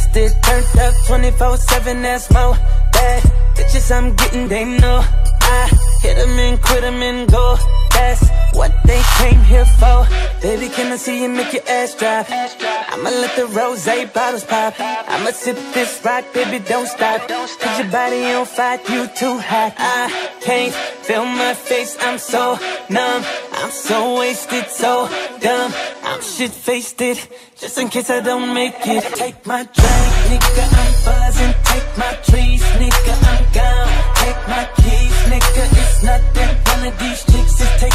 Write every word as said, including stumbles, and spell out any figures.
twisted, turned up twenty-four seven, that's more. Bad bitches I'm getting, they know I hit them and quit them and go. That's what they came here for. Baby, can I see you make your ass drop? I'ma let the rosé bottles pop. I'ma sip this rock, baby, don't stop. Put your body on fire, you too hot. I can't feel my face, I'm so numb. I'm so wasted, so dumb. I'm shit-faced it, just in case I don't make it. Take my drink, nigga, I'm buzzing. Take my trees, nigga, I'm gone. Take my keys, nigga, it's nothing. One of these chicks is taking